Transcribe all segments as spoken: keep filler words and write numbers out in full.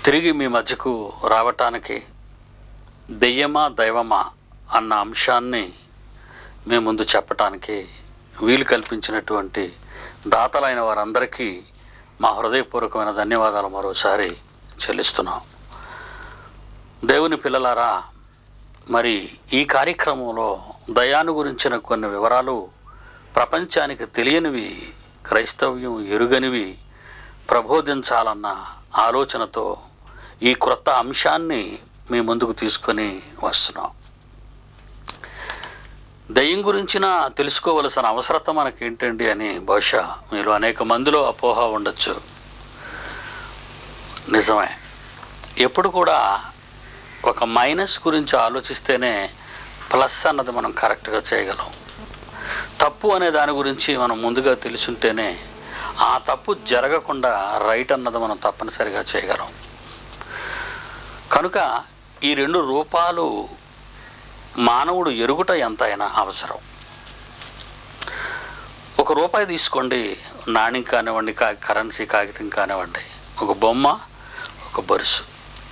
తిరిగి మీ మధ్యకు రావటానికి దెయ్యమా దైవమా అన్న అంశాన్ని మీ ముందు చెప్పటానికి వీలు కల్పించినటువంటి దాతలైన వారందరికీ మా హృదయపూర్వకమైన ధన్యవాదాలు మరోసారి చెల్లిస్తున్నాం. దేవుని పిల్లలారా, మరి ఈ కార్యక్రమంలో దయాను గురించిన కొన్ని వివరాలు ప్రపంచానికి తెలియనివి, క్రైస్తవ్యం ఎరుగనివి ప్రబోధించాలన్న ఆలోచనతో ఈ క్రొత్త అంశాన్ని మీ ముందుకు తీసుకొని వస్తున్నాం. దయ్యం గురించిన తెలుసుకోవలసిన అవసరత మనకేంటండి అని బహుశా మీరు అనేక మందిలో అపోహ ఉండొచ్చు. నిజమే, ఎప్పుడు కూడా ఒక మైనస్ గురించి ఆలోచిస్తేనే ప్లస్ అన్నది మనం కరెక్ట్గా చేయగలం. తప్పు అనే దాని గురించి మనం ముందుగా తెలుసుంటేనే ఆ తప్పు జరగకుండా రైట్ అన్నది మనం తప్పనిసరిగా చేయగలం. కనుక ఈ రెండు రూపాలు మానవుడు ఎరుగుట ఎంతైనా అవసరం. ఒక రూపాయి తీసుకోండి, నాణ్యం కానివ్వండి, కా కరెన్సీ కాగితం కానివ్వండి, ఒక బొమ్మ, ఒక బొరుసు.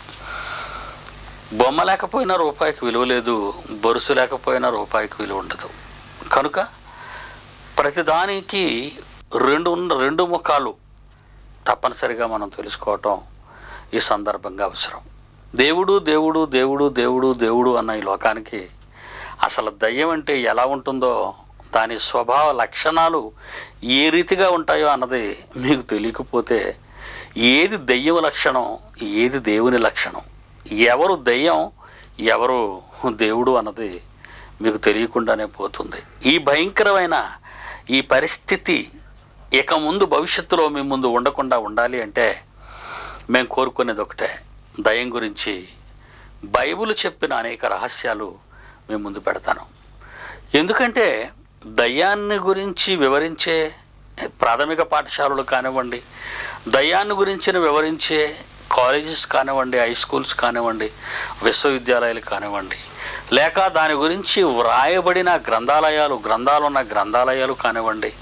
బొమ్మ లేకపోయినా రూపాయికి విలువ లేదు, బొరుసు లేకపోయినా రూపాయికి విలువ ఉండదు. కనుక ప్రతిదానికి రెండు రెండు ముఖాలు తప్పనిసరిగా మనం తెలుసుకోవటం ఈ సందర్భంగా అవసరం. దేవుడు దేవుడు దేవుడు దేవుడు దేవుడు అన్న ఈ లోకానికి అసలు దయ్యం అంటే ఎలా ఉంటుందో, దాని స్వభావ లక్షణాలు ఏ రీతిగా ఉంటాయో అన్నది మీకు తెలియకపోతే ఏది దయ్యం లక్షణం, ఏది దేవుని లక్షణం, ఎవరు దయ్యం ఎవరు దేవుడు అన్నది మీకు తెలియకుండానే పోతుంది. ఈ భయంకరమైన ఈ పరిస్థితి ఇక ముందు భవిష్యత్తులో మీ ముందు ఉండకుండా ఉండాలి అంటే మేము కోరుకునేది ఒకటే, దయ్యం గురించి బైబిల్ చెప్పిన అనేక రహస్యాలు మీ ముందు పెడతాను. ఎందుకంటే దయ్యాన్ని గురించి వివరించే ప్రాథమిక పాఠశాలలు కానివ్వండి, దయ్యాన్ని గురించిన వివరించే కాలేజెస్ కానివ్వండి, హై స్కూల్స్ కానివ్వండి, విశ్వవిద్యాలయాలు కానివ్వండి, లేక దాని గురించి వ్రాయబడిన గ్రంథాలయాలు గ్రంథాలున్న గ్రంథాలయాలు కానివ్వండి,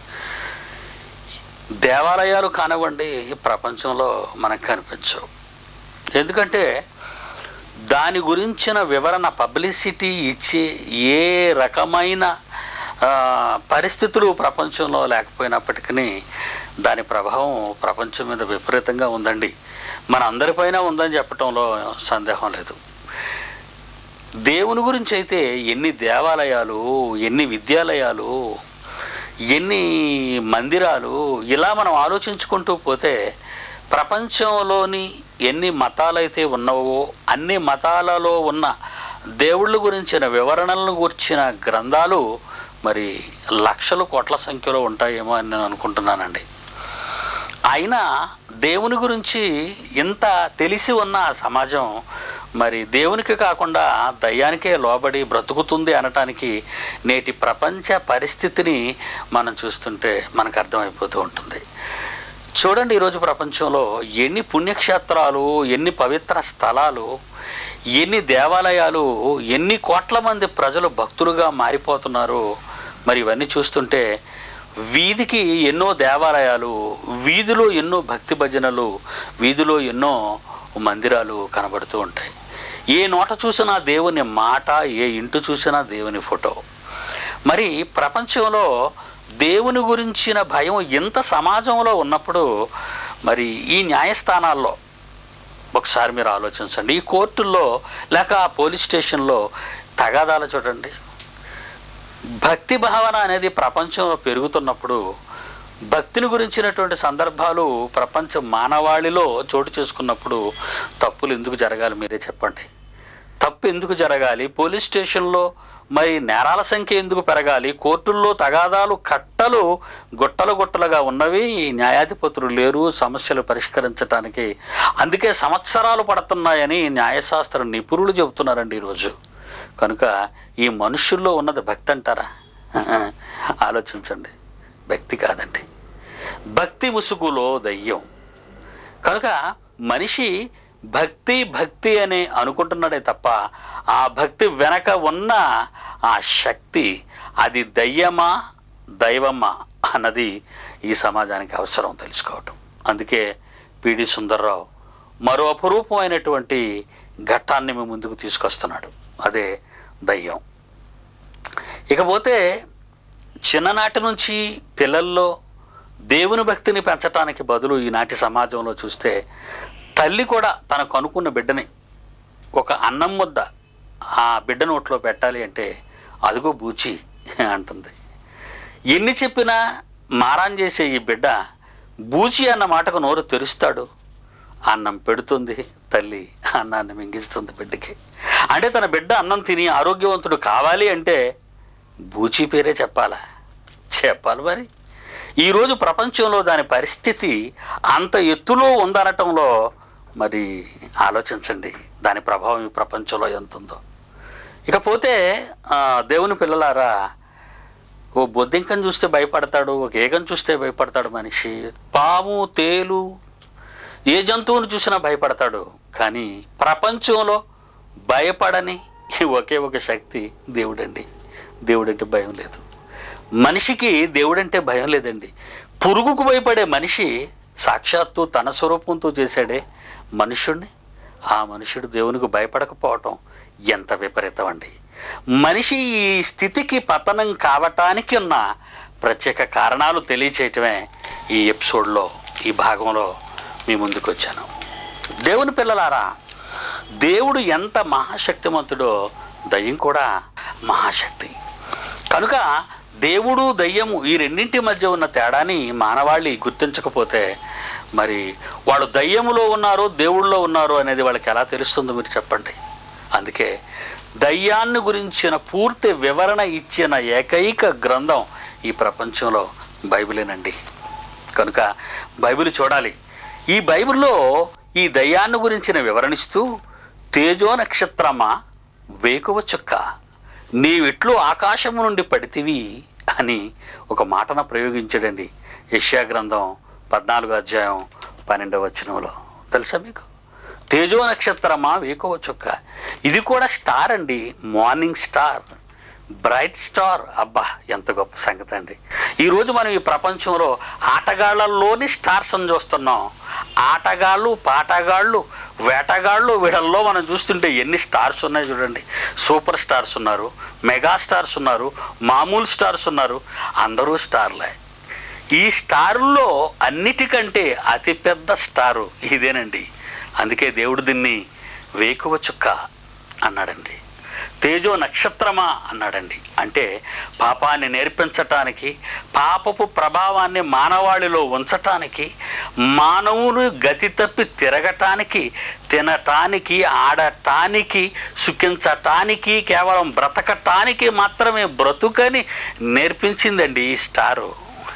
దేవాలయాలు కానివ్వండి, ప్రపంచంలో మనకు కనిపించవు. ఎందుకంటే దాని గురించిన వివరణ పబ్లిసిటీ ఇచ్చే ఏ రకమైన పరిస్థితులు ప్రపంచంలో లేకపోయినప్పటికీ దాని ప్రభావం ప్రపంచం మీద విపరీతంగా ఉందండి. మన అందరిపైన ఉందని చెప్పటంలో సందేహం లేదు. దేవుని గురించి అయితే ఎన్ని దేవాలయాలు, ఎన్ని విద్యాలయాలు, ఎన్ని మందిరాలు, ఇలా మనం ఆలోచించుకుంటూ పోతే ప్రపంచంలోని ఎన్ని మతాలైతే ఉన్నావో అన్ని మతాలలో ఉన్న దేవుళ్ళ గురించిన వివరణలను గురించిన గ్రంథాలు మరి లక్షల కోట్ల సంఖ్యలో ఉంటాయేమో అని నేను అనుకుంటున్నానండి. అయినా దేవుని గురించి ఇంత తెలిసి ఉన్న సమాజం మరి దేవునికి కాకుండా దయ్యానికే లోబడి బ్రతుకుతుంది అనటానికి నేటి ప్రపంచ పరిస్థితిని మనం చూస్తుంటే మనకు అర్థమైపోతూ ఉంటుంది. చూడండి, ఈరోజు ప్రపంచంలో ఎన్ని పుణ్యక్షేత్రాలు, ఎన్ని పవిత్ర స్థలాలు, ఎన్ని దేవాలయాలు, ఎన్ని కోట్ల మంది ప్రజలు భక్తులుగా మారిపోతున్నారు. మరి ఇవన్నీ చూస్తుంటే వీధికి ఎన్నో దేవాలయాలు, వీధిలో ఎన్నో భక్తి భజనలు, వీధిలో ఎన్నో మందిరాలు కనబడుతూ ఉంటాయి. ఏ నోట చూసినా దేవుని మాట, ఏ ఇంటి చూసినా దేవుని ఫోటో. మరి ప్రపంచంలో దేవుని గురించిన భయం ఎంత సమాజంలో ఉన్నప్పుడు మరి ఈ న్యాయస్థానాల్లో ఒకసారి మీరు ఆలోచించండి. ఈ కోర్టుల్లో లేక పోలీస్ స్టేషన్లో తగాదాలు చూడండి. భక్తి భావన అనేది ప్రపంచంలో పెరుగుతున్నప్పుడు భక్తిని గురించినటువంటి సందర్భాలు ప్రపంచ మానవాళిలో చోటు చేసుకున్నప్పుడు తప్పులు ఎందుకు జరగాలి మీరే చెప్పండి. తప్పు ఎందుకు జరగాలి? పోలీస్ స్టేషన్లో మరి నేరాల సంఖ్య ఎందుకు పెరగాలి? కోర్టుల్లో తగాదాలు కట్టలు గుట్టలు గుట్టలుగా ఉన్నవి, న్యాయాధిపతులు లేరు సమస్యలు పరిష్కరించడానికి. అందుకే సంవత్సరాలు పడుతున్నాయని న్యాయశాస్త్ర నిపుణులు చెబుతున్నారండి ఈరోజు. కనుక ఈ మనుషుల్లో ఉన్నది భక్తి అంటారా? ఆలోచించండి. భక్తి కాదండి, భక్తి ముసుగులో దయ్యం. కనుక మనిషి భక్తి భక్తి అని అనుకుంటున్నాడే తప్ప ఆ భక్తి వెనక ఉన్న ఆ శక్తి అది దయ్యమా దైవమా అన్నది ఈ సమాజానికి అవసరం తెలుసుకోవటం. అందుకే పిడి సుందర్రావు మరో అపురూపమైనటువంటి ఘట్టాన్ని మీ ముందుకు తీసుకొస్తున్నాడు. అదే దయ్యం. ఇకపోతే చిన్ననాటి నుంచి పిల్లల్లో దేవుని భక్తిని పెంచటానికి బదులు ఈనాటి సమాజంలో చూస్తే తల్లి కూడా తనకు అనుకున్న బిడ్డని ఒక అన్నం ముద్ద ఆ బిడ్డ నోట్లో పెట్టాలి అంటే అదిగో బూచి అంటుంది. ఎన్ని చెప్పినా మారాన్ చేసే ఈ బిడ్డ బూచి అన్న మాటకు నోరు తెరుస్తాడు. అన్నం పెడుతుంది తల్లి, అన్నాన్ని మింగిస్తుంది బిడ్డకి. అంటే తన బిడ్డ అన్నం తిని ఆరోగ్యవంతుడు కావాలి అంటే బూచి పేరే చెప్పాలా? చెప్పాలి మరి. ఈరోజు ప్రపంచంలో దాని పరిస్థితి అంత ఎత్తులో ఉందనటంలో మరి ఆలోచించండి దాని ప్రభావం ఈ ప్రపంచంలో ఎంత ఉందో. ఇకపోతే దేవుని పిల్లలారా, ఓ బొద్దింకను చూస్తే భయపడతాడు, ఒక ఏగను చూస్తే భయపడతాడు మనిషి, పాము తేలు ఏ జంతువును చూసినా భయపడతాడు. కానీ ప్రపంచంలో భయపడని ఒకే ఒక శక్తి దేవుడండి. దేవుడంటే భయం లేదు. మనిషికి దేవుడంటే భయం లేదండి. పురుగుకు భయపడే మనిషి సాక్షాత్తు తన స్వరూపంతో చేశాడే మనుష్యుడిని. ఆ మనుషుడు దేవునికి భయపడకపోవటం ఎంత విపరీతం అండి. మనిషి ఈ స్థితికి పతనం కావటానికి ఉన్న ప్రత్యేక కారణాలు తెలియచేయటమే ఈ ఎపిసోడ్లో ఈ భాగంలో మీ ముందుకు వచ్చాను. దేవుని పిల్లలారా, దేవుడు ఎంత మహాశక్తిమంతుడో దయ్యం కూడా మహాశక్తి. కనుక దేవుడు దయ్యము ఈ రెండింటి మధ్య ఉన్న తేడాని మానవాళి గుర్తించకపోతే మరి వాళ్ళు దయ్యములో ఉన్నారు దేవుళ్ళలో ఉన్నారు అనేది వాళ్ళకి ఎలా తెలుస్తుందో మీరు చెప్పండి. అందుకే దయ్యాన్ని గురించిన పూర్తి వివరణ ఇచ్చిన ఏకైక గ్రంథం ఈ ప్రపంచంలో బైబిలేనండి. కనుక బైబిల్ చూడాలి. ఈ బైబిల్లో ఈ దయ్యాన్ని గురించిన వివరణిస్తూ తేజో నక్షత్రమా వేకువ చుక్క నీవిట్లు ఆకాశము నుండి పడితివి అని ఒక మాటను ప్రయోగించాడండి యెషయా గ్రంథం పద్నాలుగో అధ్యాయం పన్నెండవ వచనంలో. తెలుసా మీకు? తేజో నక్షత్రమా వేకువ చుక్క. ఇది కూడా స్టార్ అండి, మార్నింగ్ స్టార్, బ్రైట్ స్టార్. అబ్బా ఎంత గొప్ప సంగతి అండి. ఈరోజు మనం ఈ ప్రపంచంలో ఆటగాళ్లలోని స్టార్స్ అని చూస్తున్నాం. ఆటగాళ్ళు, పాటగాళ్ళు, వేటగాళ్ళు, వీళ్ళల్లో మనం చూస్తుంటే ఎన్ని స్టార్స్ ఉన్నాయి చూడండి. సూపర్ స్టార్స్ ఉన్నారు, మెగా స్టార్స్ ఉన్నారు, మామూలు స్టార్స్ ఉన్నారు, అందరూ స్టార్లే. ఈ స్టారుల్లో అన్నిటికంటే అతిపెద్ద స్టారు ఇదేనండి. అందుకే దేవుడు దీన్ని వేకువ చుక్క అన్నాడండి, తేజో నక్షత్రమా అన్నాడండి. అంటే పాపాన్ని నేర్పించటానికి, పాపపు ప్రభావాన్ని మానవాళిలో ఉంచటానికి, మానవుని గతి తప్పి తిరగటానికి, తినటానికి, ఆడటానికి, సుఖించటానికి, కేవలం బ్రతకటానికి మాత్రమే బ్రతుకని నేర్పించిందండి ఈ స్టారు.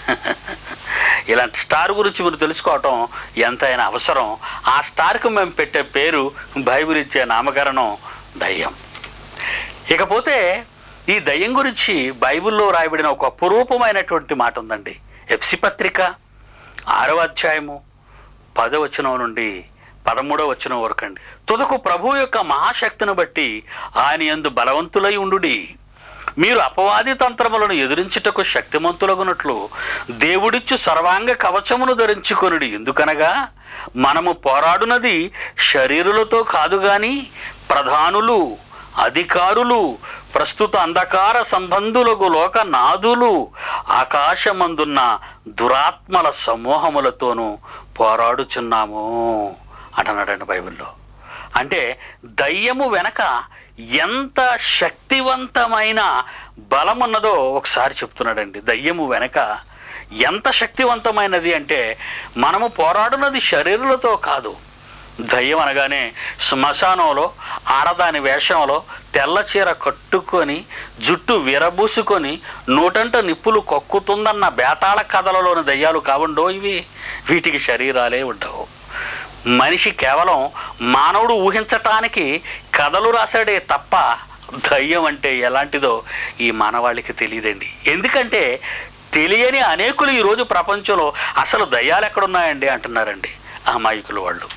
ఇలాంటి స్టార్ గురించి మీరు తెలుసుకోవటం ఎంతైనా అవసరం. ఆ స్టార్కు మేము పెట్టే పేరు, బైబిల్ ఇచ్చే నామకరణం దయ్యం. ఇకపోతే ఈ దయ్యం గురించి బైబిల్లో రాయబడిన ఒక అపురూపమైనటువంటి మాట ఉందండి. ఎఫెసీ పత్రిక ఆరవ అధ్యాయము పదో వచనం నుండి పదమూడవ వచనం వరకు అండి. తుదకు ప్రభు యొక్క మహాశక్తిని బట్టి ఆయన యందు బలవంతులై ఉండుడి, మీరు అపవాది తంత్రములను ఎదిరించుటకు శక్తిమంతులగునట్లు దేవుడిచ్చు సర్వాంగ కవచమును ధరించుకొనుడి. ఎందుకనగా మనము పోరాడునది శరీరులతో కాదు గాని ప్రధానులు, అధికారులు, ప్రస్తుత అంధకార సంబంధులకు లోక నాదులు, ఆకాశమందున్న దురాత్మల సమూహములతోనూ పోరాడుచున్నాము అంటున్నాడండి బైబిల్లో. అంటే దయ్యము వెనక ఎంత శక్తివంతమైన బలం ఉన్నదో ఒకసారి చెప్తున్నాడండి. దయ్యము వెనక ఎంత శక్తివంతమైనది అంటే మనము పోరాడున్నది శరీరులతో కాదు. దయ్యం అనగానే శ్మశానంలో ఆడదాని వేషంలో తెల్ల చీర కట్టుకొని జుట్టు విరబూసుకొని నూటంట నిప్పులు కొక్కుతుందన్న బేతాళ కథలలోని దయ్యాలు కావుండో ఇవి. వీటికి శరీరాలే ఉండవు. మనిషి కేవలం మానవుడు ఊహించటానికి కథలు రాశాడే తప్ప దయ్యం అంటే ఎలాంటిదో ఈ మానవాళికి తెలియదండి. ఎందుకంటే తెలియని అనేకులు ఈరోజు ప్రపంచంలో అసలు దయ్యాలు ఎక్కడున్నాయండి అంటున్నారండి అమాయకులు వాళ్ళు.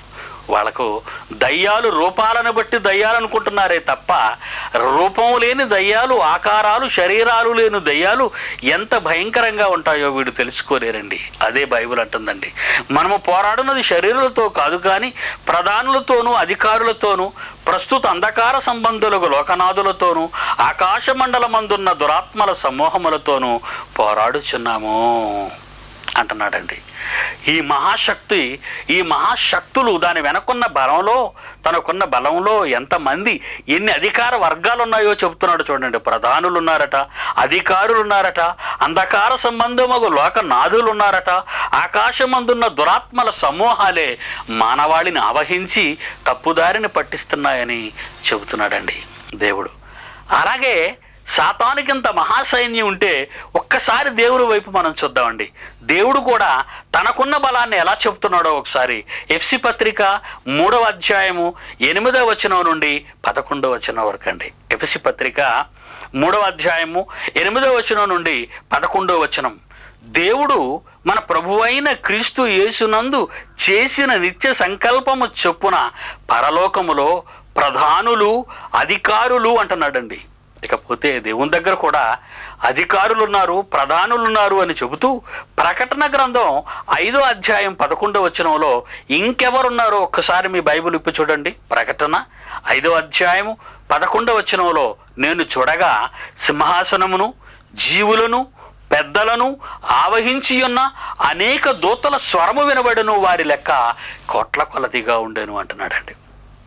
వాళ్ళకు దయ్యాలు రూపాలను బట్టి దయ్యాలు అనుకుంటున్నారే తప్ప రూపం లేని దయ్యాలు, ఆకారాలు, శరీరాలు లేని దయ్యాలు ఎంత భయంకరంగా ఉంటాయో వీడు తెలుసుకోలేరండి. అదే బైబిల్ అంటుందండి. మనము పోరాడున్నది శరీరులతో కాదు, కానీ ప్రధానులతోనూ అధికారులతోనూ ప్రస్తుత అంధకార సంబంధులకు లోకనాథులతోనూ ఆకాశ మండలమందున్న దురాత్మల సమూహములతోనూ పోరాడుచున్నాము అంటున్నాడండి. ఈ మహాశక్తి, ఈ మహాశక్తులు దాని వెనకున్న బలంలో, తనకున్న బలంలో ఎంతమంది, ఎన్ని అధికార వర్గాలు ఉన్నాయో చెబుతున్నాడు చూడండి. ప్రధానులు ఉన్నారట, అధికారులు ఉన్నారట, అంధకార సంబంధముగు లోకనాథులు ఉన్నారట, ఆకాశమందున్న దురాత్మల సమూహాలే మానవాళిని ఆవహించి తప్పుదారిని పట్టిస్తున్నాయని చెబుతున్నాడండి దేవుడు. అలాగే సాతానికింత మహాసైన్యం ఉంటే ఒక్కసారి దేవుడి వైపు మనం చూద్దామండి. దేవుడు కూడా తనకున్న బలాన్ని ఎలా చెప్తున్నాడో ఒకసారి ఎఫ్సి పత్రిక మూడవ అధ్యాయము ఎనిమిదవ వచనం నుండి పదకొండవ వచనం వరకు అండి. ఎఫ్సి పత్రిక మూడవ అధ్యాయము ఎనిమిదవ వచనం నుండి పదకొండవ వచనం. దేవుడు మన ప్రభువైన క్రీస్తు యేసునందు చేసిన నిత్య సంకల్పము చొప్పున పరలోకములో ప్రధానులు, అధికారులు అంటున్నాడండి. ఇకపోతే దేవుని దగ్గర కూడా అధికారులు ఉన్నారు, ప్రధానులు ఉన్నారు అని చెబుతూ ప్రకటన గ్రంథం ఐదో అధ్యాయం పదకొండవ వచనంలో ఇంకెవరున్నారో ఒక్కసారి మీ బైబిల్ ఇప్పి చూడండి. ప్రకటన ఐదో అధ్యాయము పదకొండవ వచనంలో, నేను చూడగా సింహాసనమును, జీవులను, పెద్దలను ఆవహించి ఉన్న అనేక దూతల స్వరము వినబడను, వారి లెక్క కోట్ల కొలదిగా ఉండేను అంటున్నాడండి.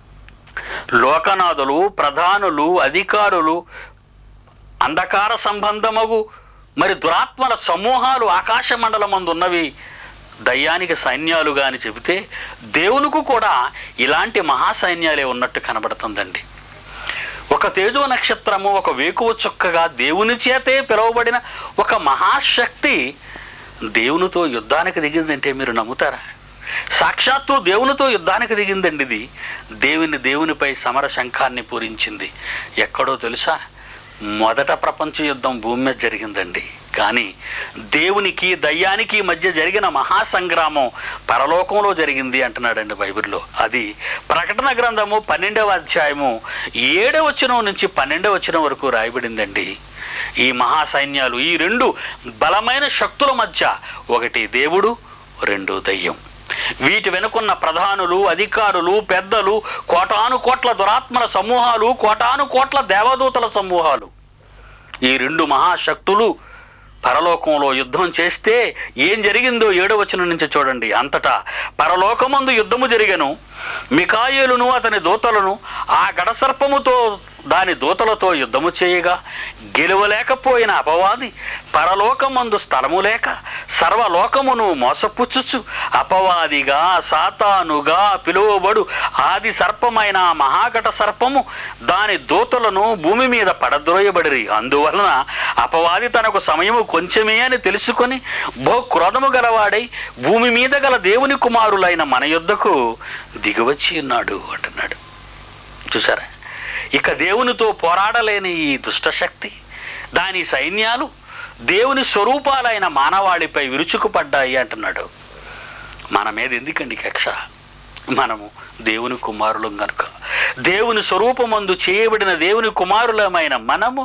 లోకనాథులు, ప్రధానులు, అధికారులు, అంధకార సంబంధమగు మరి దురాత్మల సమూహాలు ఆకాశ మండలమందు ఉన్నవి దయ్యానికి సైన్యాలుగా అని చెబితే దేవునికి కూడా ఇలాంటి మహాసైన్యాలే ఉన్నట్టు కనబడుతుందండి. ఒక తేజో నక్షత్రము, ఒక వేకువ చుక్కగా దేవుని చేతే పిలువబడిన ఒక మహాశక్తి దేవునితో యుద్ధానికి దిగిందంటే మీరు నమ్ముతారా? సాక్షాత్తు దేవునితో యుద్ధానికి దిగిందండి. ఇది దేవుని దేవునిపై సమర శంఖాన్ని పూరించింది. ఎక్కడో తెలుసా? మొదట ప్రపంచ యుద్ధం భూమి మీద జరిగిందండి. కానీ దేవునికి దయ్యానికి మధ్య జరిగిన మహాసంగ్రామం పరలోకంలో జరిగింది అంటున్నాడండి బైబిల్లో. అది ప్రకటన గ్రంథము పన్నెండవ అధ్యాయము ఏడవ వచనం నుంచి పన్నెండవ వచనం వరకు రాయబడిందండి. ఈ మహాసైన్యాలు, ఈ రెండు బలమైన శక్తుల మధ్య ఒకటి దేవుడు, రెండు దయ్యం. వీటి వెనుకున్న ప్రధానులు, అధికారులు, పెద్దలు, కోటాను కోట్ల దురాత్మల సమూహాలు, కోటాను కోట్ల దేవదూతల సమూహాలు. ఈ రెండు మహాశక్తులు పరలోకంలో యుద్ధం చేస్తే ఏం జరిగిందో ఏడవ వచనం నుంచి చూడండి. అంతటా పరలోకమందు యుద్ధము జరిగెను. మికాయేలును అతని దూతలను ఆ గడసర్పముతో దాని దూతలతో యుద్ధము చేయగా గెలవలేకపోయిన అపవాది పరలోకమందు స్థలము లేక సర్వలోకమును మోసపుచ్చుచు అపవాదిగా, సాతానుగా పిలువబడు ఆది సర్పమైన మహాఘట సర్పము దాని దూతలను భూమి మీద పడద్రోయబడిరి. అందువలన అపవాది తనకు సమయము కొంచెమే అని తెలుసుకొని బహు క్రోధము గలవాడై భూమి మీద గల దేవుని కుమారులైన మన యొద్దకు దిగివచ్చి ఉన్నాడు అంటున్నాడు. చూసారా? ఇక దేవునితో పోరాడలేని ఈ దుష్టశక్తి, దాని సైన్యాలు దేవుని స్వరూపాలైన మానవాళిపై విరుచుకుపడ్డాయి అంటున్నాడు. మన మీద ఎందుకండి కక్ష? మనము దేవుని కుమారులం కనుక, దేవుని స్వరూపమందు చేయబడిన దేవుని కుమారులమైన మనము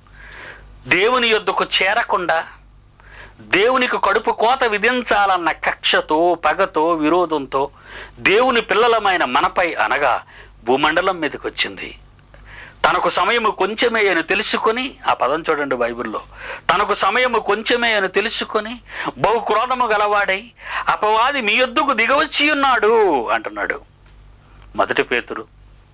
దేవుని యొద్దకు చేరకుండా దేవునికి కడుపు కోత విధించాలన్న కక్షతో, పగతో, విరోధంతో దేవుని పిల్లలమైన మనపై అనగా భూమండలం మీదకి వచ్చింది. తనకు సమయము కొంచెమే అని తెలుసుకొని, ఆ పదం చూడండి బైబిల్లో, తనకు సమయము కొంచెమే అని తెలుసుకొని బహు క్రోధము గలవాడై అపవాది మీ యొద్దకు దిగవచ్చి ఉన్నాడు అంటున్నాడు. మొదటి పేతురు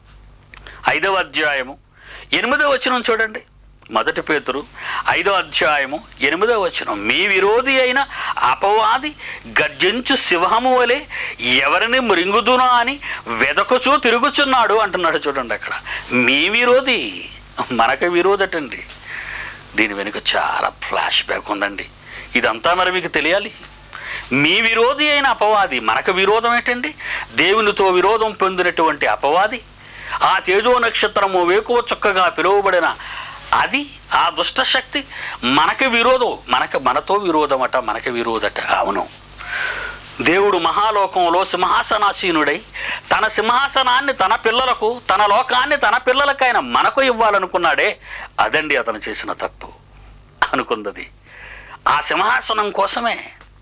ఐదవ అధ్యాయము ఎనిమిదవ వచనం చూడండి. మొదటి పేతురు ఐదో అధ్యాయము ఎనిమిదవ వచనం, మీ విరోధి అయిన అపవాది గర్జించు సింహము వలె ఎవరిని మృంగుదునా అని వెదకుచూ తిరుగుచున్నాడు అంటున్నాడు. చూడండి, అక్కడ మీ విరోధి, మనకు విరోధటండి. దీని వెనుక చాలా ఫ్లాష్ బ్యాక్ ఉందండి. ఇదంతా మరి మీకు తెలియాలి. మీ విరోధి అయిన అపవాది, మనకు విరోధం ఏంటండి? దేవునితో విరోధం పొందినటువంటి అపవాది, ఆ తేజో నక్షత్రము వేకువ చుక్కగా పిలువబడిన అది, ఆ దుష్టశక్తి మనకి విరోధం, మనకు మనతో విరోధమట, మనకి విరోధట. అవును, దేవుడు మహాలోకంలో సింహాసనాసీనుడై తన సింహాసనాన్ని తన పిల్లలకు, తన లోకాన్ని తన పిల్లలకైనా మనకు ఇవ్వాలనుకున్నాడే, అదండి అతను చేసిన తప్పు అనుకున్నది. ఆ సింహాసనం కోసమే,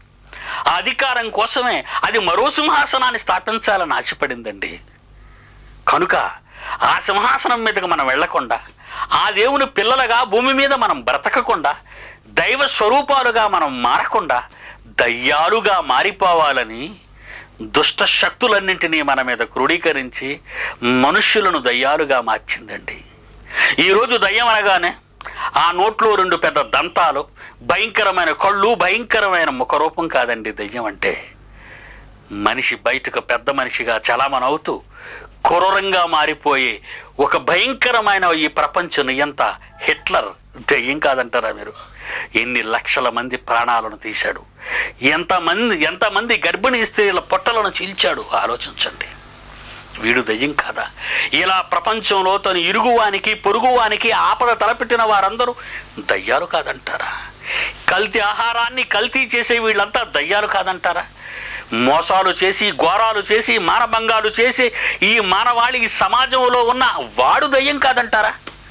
ఆ అధికారం కోసమే, అది మరో సింహాసనాన్ని స్థాపించాలని ఆశపడిందండి. కనుక ఆ సింహాసనం మీదకి మనం వెళ్లకుండా, ఆ దేవుని పిల్లలుగా భూమి మీద మనం బ్రతకకుండా, దైవ స్వరూపాలుగా మనం మారకుండా దయ్యాలుగా మారిపోవాలని దుష్ట శక్తులన్నింటినీ మన మీద క్రోడీకరించి మనుష్యులను దయ్యాలుగా మార్చిందండి. ఈరోజు దయ్యం అనగానే ఆ నోట్లో రెండు పెద్ద దంతాలు, భయంకరమైన కళ్ళు, భయంకరమైన ముఖరూపం కాదండి దయ్యం అంటే. మనిషి బయటకు పెద్ద మనిషిగా చలామణవుతూ క్రూరంగా మారిపోయే ఒక భయంకరమైన ఈ ప్రపంచ నియంత హిట్లర్ దయ్యం కాదంటారా మీరు? ఎన్ని లక్షల మంది ప్రాణాలను తీశాడు, ఎంతమంది ఎంతమంది గర్భిణీ స్త్రీల పొట్టలను చీల్చాడు ఆలోచించండి. వీడు దయ్యం కాదా? ఇలా ప్రపంచంలో తను ఇరుగువానికి పొరుగువానికి ఆపద తలపెట్టిన వారందరూ దయ్యాలు కాదంటారా? కల్తీ ఆహారాన్ని కల్తీ చేసే వీళ్ళంతా దయ్యాలు కాదంటారా? మోసాలు చేసి, ఘోరాలు చేసి, మానభంగాలు చేసి ఈ మానవాళి ఈ సమాజంలో ఉన్న వాడు దయ్యం కాదంటారా?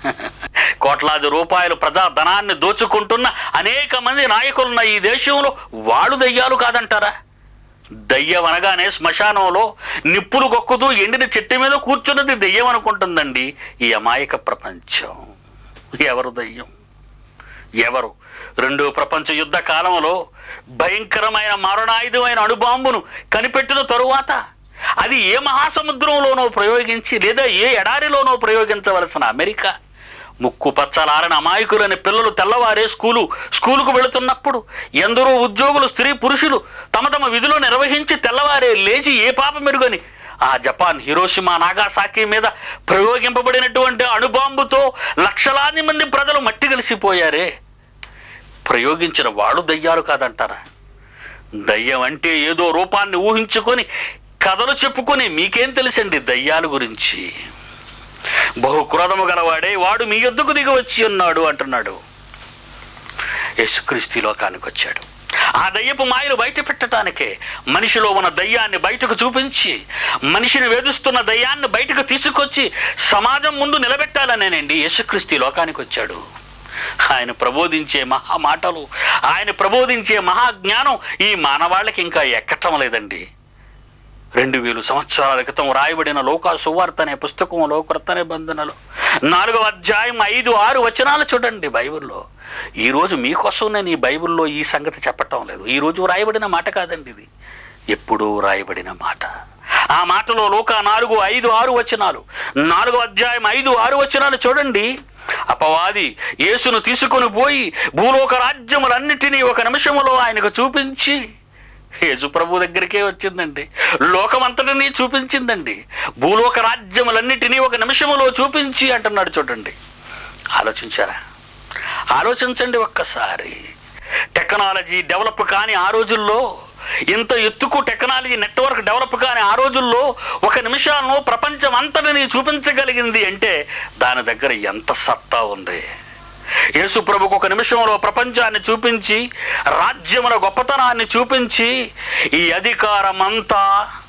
కోట్లాది రూపాయలు ప్రజా ధనాన్ని దోచుకుంటున్న అనేక మంది నాయకులున్న ఈ దేశంలో వాడు దయ్యాలు కాదంటారా? దయ్యం అనగానే శ్మశానంలో నిప్పులు కొక్కుతూ ఎండిన చెట్టు మీద కూర్చున్నది దయ్యం అనుకుంటుందండి ఈ అమాయక ప్రపంచం. ఎవరు దయ్యం? ఎవరు? రెండో ప్రపంచ యుద్ధ కాలంలో భయంకరమైన మరణాయుధమైన అణుబాంబును కనిపెట్టిన తరువాత అది ఏ మహాసముద్రంలోనో ప్రయోగించి, లేదా ఏ ఎడారిలోనో ప్రయోగించవలసిన అమెరికా ముక్కు పచ్చలారని అమాయకులని పిల్లలు తెల్లవారే స్కూలు స్కూలుకు వెళుతున్నప్పుడు ఎందరో ఉద్యోగులు, స్త్రీ పురుషులు తమ తమ విధులు నిర్వహించి తెల్లవారే లేచి ఏ పాప మెరుగని ఆ జపాన్ హిరోషిమా నాగాసాకి మీద ప్రయోగింపబడినటువంటి అణుబాంబుతో లక్షలాది మంది ప్రజలు మట్టి కలిసిపోయారే, ప్రయోగించిన వాడు దయ్యాలు కాదంటారా? దయ్యం అంటే ఏదో రూపాన్ని ఊహించుకొని కథలు చెప్పుకొని మీకేం తెలుసండి దయ్యాల గురించి? బహు క్రోధము గలవాడే వాడు మీ యొద్దకు దిగి వచ్చి ఉన్నాడు అంటున్నాడు. యేసుక్రీస్తు లోకానికి వచ్చాడు. ఆ దయ్యపు మాయలు బయట పెట్టడానికే మనిషిలో ఉన్న దయ్యాన్ని బయటకు చూపించి, మనిషిని వేధిస్తున్న దయ్యాన్ని బయటకు తీసుకొచ్చి సమాజం ముందు నిలబెట్టాలనేనండి యేసుక్రీస్తు లోకానికి వచ్చాడు. ఆయన ప్రబోధించే మహా మాటలు, ఆయన ప్రబోధించే మహాజ్ఞానం ఈ మానవాళ్ళకి ఇంకా ఎక్కటం లేదండి. రెండు వేలు సంవత్సరాల క్రితం రాయబడిన లోకా సువార్త అనే పుస్తకంలో క్రొత్త నిబంధనలో నాలుగవ అధ్యాయం ఐదు ఆరు వచనాలు చూడండి బైబిల్లో. ఈరోజు మీకోసం నేను ఈ బైబిల్లో ఈ సంగతి చెప్పటం లేదు. ఈరోజు రాయబడిన మాట కాదండి, ఇది ఎప్పుడూ రాయబడిన మాట. ఆ మాటలో లోకా నాలుగు ఐదు ఆరు వచనాలు, నాలుగో అధ్యాయం ఐదు ఆరు వచనాలు చూడండి. అపవాది యేసును తీసుకొని పోయి భూలోక రాజ్యములన్నిటినీ ఒక నిమిషములో ఆయనకు చూపించి, యేసు ప్రభు దగ్గరికే వచ్చిందండి, లోకమంతటినీ చూపించిందండి. భూలోక రాజ్యములన్నిటినీ ఒక నిమిషములో చూపించి అంటున్నాడు చూడండి. ఆలోచించారా? ఆలోచించండి ఒక్కసారి. టెక్నాలజీ డెవలప్ కాని ఆ రోజుల్లో, ఇంత ఎత్తుకు టెక్నాలజీ నెట్వర్క్ డెవలప్ కాని ఆ రోజుల్లో ఒక నిమిషాలను ప్రపంచం అంతటినీ చూపించగలిగింది అంటే దాని దగ్గర ఎంత సత్తా ఉంది. యేసు ప్రభుకు ఒక నిమిషంలో ప్రపంచాన్ని చూపించి, రాజ్యముల గొప్పతనాన్ని చూపించి, ఈ అధికారమంతా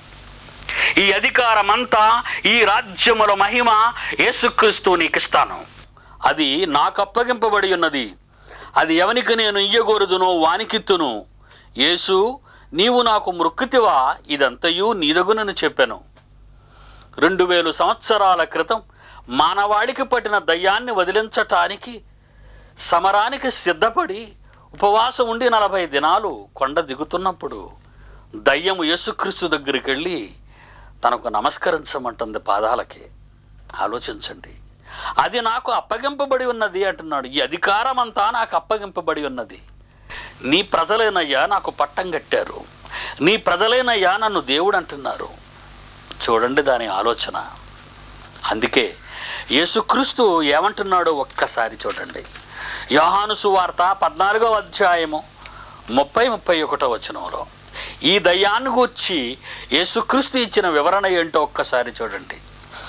ఈ అధికారమంతా ఈ రాజ్యముల మహిమ యేసుక్రీస్తు నీకు ఇస్తాను, అది నాకు అప్పగింపబడి ఉన్నది, అది ఎవనికి నేను ఇయ్యగోరుదునో వానికిత్తును. యేసు నీవు నాకు మృక్కుతివా, ఇదంతయు నీదగునని చెప్పాను. రెండు వేలు సంవత్సరాల క్రితం మానవాళికి పట్టిన దయ్యాన్ని వదిలించటానికి సమరానికి సిద్ధపడి ఉపవాసం ఉండి నలభై దినాలు కొండ దిగుతున్నప్పుడు దయ్యము యేసుక్రీస్తు దగ్గరికి వెళ్ళి తనకు నమస్కరించమంటుంది పాదాలకి. ఆలోచించండి. అది నాకు అప్పగింపబడి ఉన్నది అంటున్నాడు. ఈ అధికారం అంతా నాకు అప్పగింపబడి ఉన్నది. నీ ప్రజలేనయ్యా నాకు పట్టం కట్టారు, నీ ప్రజలేనయ్యా నన్ను దేవుడు అంటున్నారు. చూడండి దాని ఆలోచన. అందుకే యేసుక్రీస్తు ఏమంటున్నాడో ఒక్కసారి చూడండి. యోహాను సువార్త పద్నాలుగవ అధ్యాయము ముప్పై ముప్పై ఒకటో వచనంలో ఈ దయ్యాన్ని గూర్చి యేసుక్రీస్తు ఇచ్చిన వివరణ ఏంటో ఒక్కసారి చూడండి.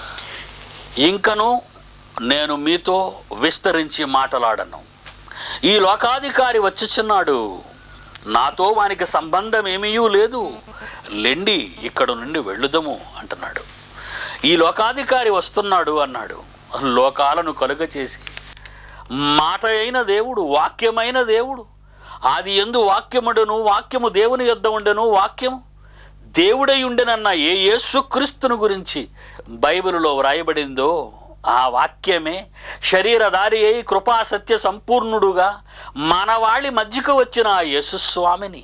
ఇంకను నేను మీతో విస్తరించి మాట్లాడను, ఈ లోకాధికారి వచ్చుచున్నాడు, నాతో వానికి సంబంధం ఏమీ లేదు, లెండి ఇక్కడ నుండి వెళ్ళుదము అంటున్నాడు. ఈ లోకాధికారి వస్తున్నాడు అన్నాడు. లోకాలను కలుగ చేసి మాట అయిన దేవుడు, వాక్యమైన దేవుడు, ఆది యందు వాక్యముడును, వాక్యము దేవుని యొద్ద ఉండెను, వాక్యము దేవుడై ఉండెనన్న ఏ యేసుక్రీస్తును గురించి బైబిలులో వ్రాయబడిందో ఆ వాక్యమే శరీరధారి అయి కృపా సత్య సంపూర్ణుడుగా మానవాళి మధ్యకు వచ్చిన ఆ యేసుస్వామిని,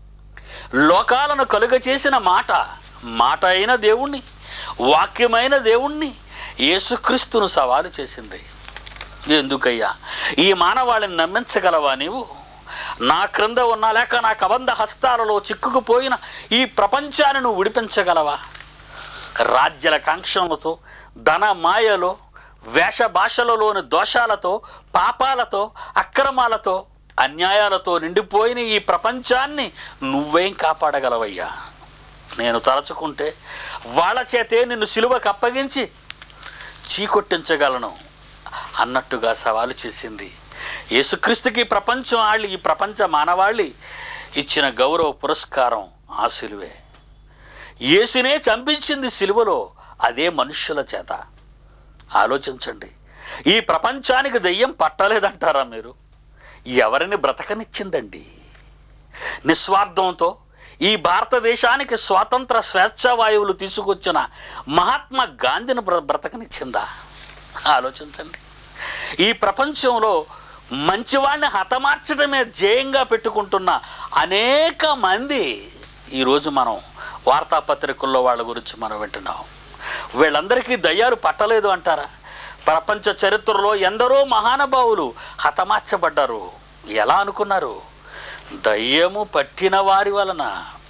లోకాలను కలుగ చేసిన మాట, మాట అయిన దేవుణ్ణి, వాక్యమైన దేవుణ్ణి యేసుక్రీస్తును సవాలు చేసింది. ఎందుకయ్యా ఈ మానవాళిని నమ్మించగలవా నీవు? నా క్రింద ఉన్న లేక నా కబంధ హస్తాలలో చిక్కుకుపోయిన ఈ ప్రపంచాన్ని నువ్వు విడిపించగలవా? రాజ్యాల కాంక్షలతో, ధన మాయలో, వేష భాషలలోని దోషాలతో, పాపాలతో, అక్రమాలతో, అన్యాయాలతో నిండిపోయిన ఈ ప్రపంచాన్ని నువ్వేం కాపాడగలవయ్యా? నేను తలచుకుంటే వాళ్ళ చేతే నిన్ను సిలువకు అప్పగించి చీకొట్టించగలను అన్నట్టుగా సవాలు చేసింది. యేసుక్రీస్తుకి ప్రపంచం ఆళ్ళి, ఈ ప్రపంచ మానవాళి ఇచ్చిన గౌరవ పురస్కారం ఆ సిలువే. యేసునే చంపించింది సిలువలో అదే మనుష్యుల చేత. ఆలోచించండి, ఈ ప్రపంచానికి దెయ్యం పట్టలేదంటారా మీరు? ఎవరిని బ్రతకనిచ్చిందండి? నిస్వార్థంతో ఈ భారతదేశానికి స్వాతంత్ర స్వేచ్ఛావాయువులు తీసుకొచ్చిన మహాత్మా గాంధీని బ్ర బ్రతకనిచ్చిందా? ఆలోచించండి. ఈ ప్రపంచంలో మంచివాడిని హతమార్చడమే ధ్యేయంగా పెట్టుకుంటున్న అనేక మంది ఈరోజు మనం వార్తాపత్రికల్లో వాళ్ళ గురించి మనం వింటున్నాం. వీళ్ళందరికీ దయ్యాలు పట్టలేదు అంటారా? ప్రపంచ చరిత్రలో ఎందరో మహానుభావులు హతమార్చబడ్డారు. ఎలా అనుకున్నారు? దయ్యము పట్టిన వారి వలన.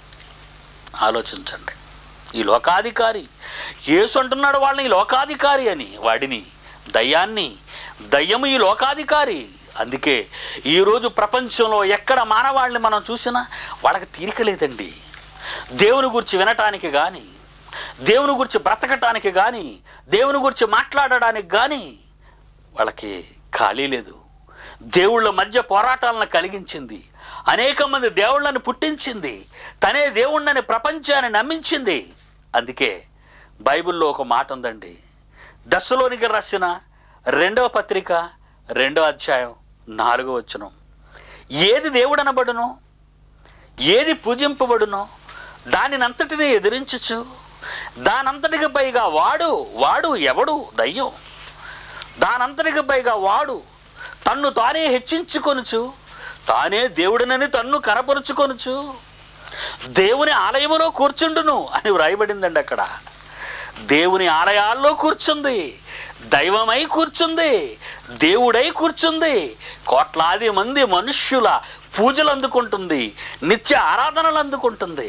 ఆలోచించండి. ఈ లోకాధికారి యేసు అంటున్నాడు వాళ్ళని లోకాధికారి అని, వాడిని దయ్యాన్ని, దయ్యము ఈ లోకాధికారి. అందుకే ఈరోజు ప్రపంచంలో ఎక్కడ మానవాళ్ళని మనం చూసినా వాళ్ళకి తీరిక లేదండి. దేవుని గురించి వినటానికి కానీ, దేవుని గురించి బ్రతకటానికి కానీ, దేవుని గురించి మాట్లాడడానికి కానీ వాళ్ళకి ఖాళీ లేదు. దేవుళ్ళ మధ్య పోరాటాలను కలిగించింది, అనేక మంది దేవుళ్ళని పుట్టించింది, తనే దేవుణ్ణని ప్రపంచాన్ని నమ్మించింది. అందుకే బైబిల్లో ఒక మాట ఉందండి, దశలోనికి రాసిన రెండవ పత్రిక రెండో అధ్యాయం నాలుగో వచనం, ఏది దేవుడనబడునో, ఏది పూజింపబడునో దానినంతటినీ ఎదిరించచ్చు, దానంతటికి పైగా వాడు వాడు ఎవడు? దయ్యం. దానంతటికి పైగా వాడు తన్ను తానే హెచ్చించుకొనుచు, తానే దేవుడినని తన్ను కనపరుచుకొనుచు దేవుని ఆలయములో కూర్చుండును అని వ్రాయబడిందండి. అక్కడ దేవుని ఆలయాల్లో కూర్చుంది, దైవమై కూర్చుంది, దేవుడై కూర్చుంది, కోట్లాది మంది మనుష్యుల పూజలు అందుకుంటుంది, నిత్య ఆరాధనలు అందుకుంటుంది.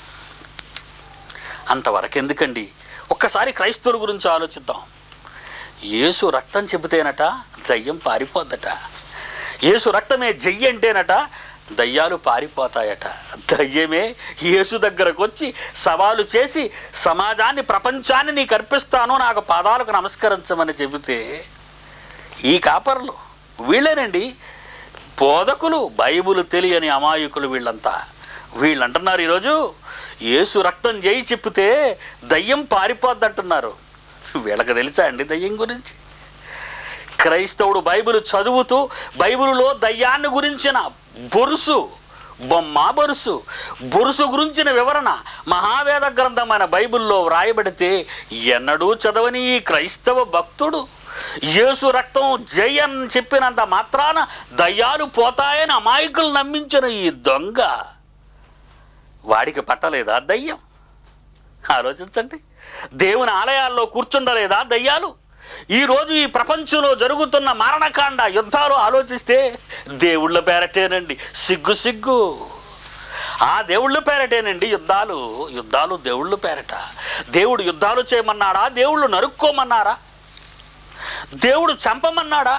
అంతవరకు ఎందుకండి? ఒక్కసారి క్రైస్తవుల గురించి ఆలోచిద్దాం. యేసు రక్తం చెబితేనట దయ్యం పారిపోద్దట. యేసు రక్తమే జయ్యి అంటేనట దయ్యాలు పారిపోతాయట. దయ్యమే యేసు దగ్గరకు వచ్చి సవాలు చేసి సమాజాన్ని, ప్రపంచాన్ని నీకు అర్పిస్తాను, నాకు పాదాలకు నమస్కరించమని చెబితే ఈ కాపర్లు వీళ్ళేనండి బోధకులు, బైబిల్ తెలియని అమాయకులు వీళ్ళంతా. వీళ్ళు అంటున్నారు ఈరోజు యేసు రక్తం చేయి చెప్తే దయ్యం పారిపోద్ది అంటున్నారు. వీళ్ళకి తెలుసా అండి దయ్యం గురించి? క్రైస్తవుడు బైబిల్ చదువుతూ బైబిలులో దయ్యాన్ని గురించిన బొరుసు, బొమ్మ బొరుసు బొరుసు గురించిన వివరణ మహావేద గ్రంథమైన బైబిల్లో వ్రాయబడితే ఎన్నడూ చదవని ఈ క్రైస్తవ భక్తుడు యేసు రక్తం జై అని చెప్పినంత మాత్రాన దయ్యాలు పోతాయని అమాయకులు నమ్మించిన ఈ దొంగ వాడికి పట్టలేదా దయ్యం? ఆలోచించండి. దేవుని ఆలయాల్లో కూర్చుండలేదా దయ్యాలు? ఈరోజు ఈ ప్రపంచంలో జరుగుతున్న మారణకాండ యుద్ధాలు ఆలోచిస్తే దేవుళ్ళ పేరటేనండి. సిగ్గు సిగ్గు. ఆ దేవుళ్ళ పేరటేనండి యుద్ధాలు. యుద్ధాలు దేవుళ్ళ పేరట. దేవుడు యుద్ధాలు చేయమన్నాడా? దేవుళ్ళు నరుక్కోమన్నారా? దేవుడు చంపమన్నాడా?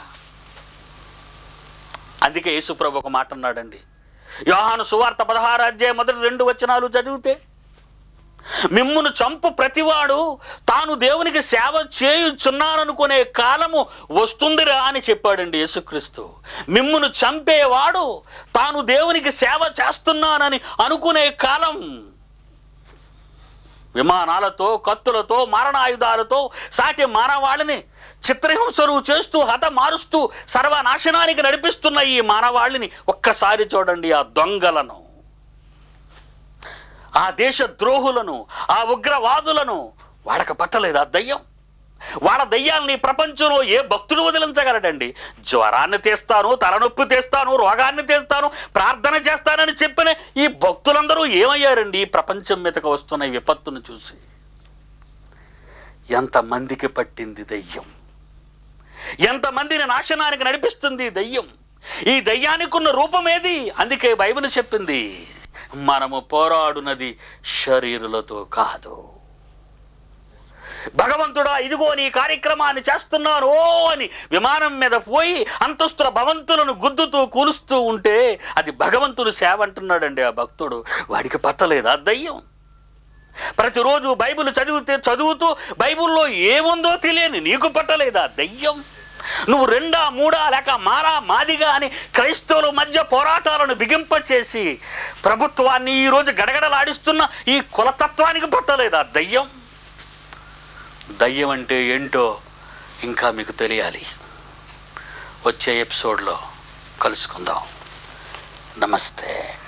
అందుకే యేసుప్రభు ఒక మాట అన్నాడండి. యోహాను సువార్త పదహారు అధ్యాయం మొదటి రెండు వచనాలు చదివితే, మిమ్మును చంపు ప్రతివాడు తాను దేవునికి సేవ చేయుచున్నాననుకునే కాలము వస్తుందిరా అని చెప్పాడండి యేసుక్రీస్తు. మిమ్మును చంపేవాడు తాను దేవునికి సేవ చేస్తున్నానని అనుకునే కాలం విమానాలతో, కత్తులతో, మారణాయుధాలతో సాటి మానవాళిని చిత్రహింసలు చేస్తూ హతమారుస్తూ సర్వనాశనానికి నడిపిస్తున్న ఈ మానవాళిని ఒక్కసారి చూడండి. ఆ దొంగలను, ఆ దేశ ద్రోహులను, ఆ ఉగ్రవాదులను వాళ్ళకి పట్టలేదు ఆ దయ్యం. వాళ్ళ దయ్యాలని ప్రపంచంలో ఏ భక్తుడు వదిలించగలడండి? జ్వరాన్ని తీస్తాను, తలనొప్పి తీస్తాను, రోగాన్ని తీస్తాను, ప్రార్థన చేస్తానని చెప్పిన ఈ భక్తులందరూ ఏమయ్యారండి? ప్రపంచం మీదకి వస్తున్న ఈ విపత్తును చూసి ఎంతమందికి పట్టింది దయ్యం, ఎంతమందిని నాశనానికి నడిపిస్తుంది దయ్యం. ఈ దయ్యానికి ఉన్న రూపం ఏది? అందుకే బైబిల్ చెప్పింది, మనము పోరాడునది శరీరులతో కాదు. భగవంతుడా, ఇదిగో నీ కార్యక్రమాన్ని చేస్తున్నాను ఓ అని విమానం మీద పోయి అంతస్తుల భవంతులను గుద్దుతూ కూలుస్తూ ఉంటే అది భగవంతుడు సేవ అంటున్నాడండి ఆ భక్తుడు. వాడికి పట్టలేదా దయ్యం? ప్రతిరోజు బైబిల్ చదివితే చదువుతూ బైబిల్లో ఏముందో తెలియని నీకు పట్టలేదా దయ్యం? నువ్వు రెండా మూడా లేక మారా మాదిగా అని క్రైస్తవుల మధ్య పోరాటాలను బిగింపచేసి ప్రభుత్వాన్ని ఈరోజు గడగడలాడిస్తున్న ఈ కులతత్వానికి పట్టలేదా దయ్యం? దయ్యం అంటే ఏంటో ఇంకా మీకు తెలియాలి. వచ్చే ఎపిసోడ్లో కలుసుకుందాం. నమస్తే.